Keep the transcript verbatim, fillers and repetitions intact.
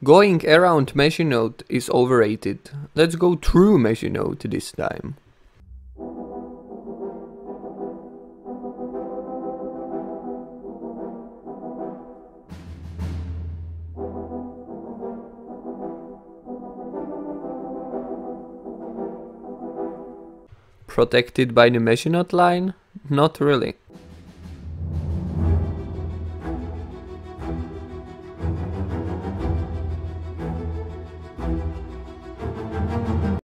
Going around Meshinote is overrated. Let's go through Meshinote this time. Protected by the Meshinote line? Not really.